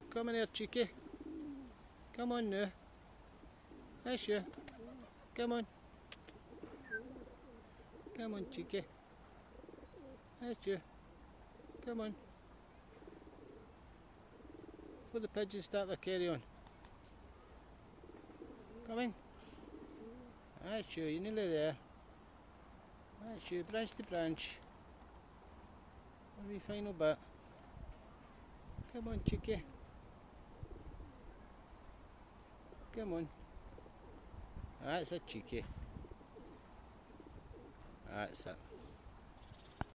Come on here, cheeky. Come on now. That's you. Come on. Come on, cheeky. That's you. Come on. Before the pigeons start their carry on. Come in. That's you, you're nearly there. That's you, branch to branch. Every final bit. Come on, cheeky. Come on. That's a cheeky. That's it.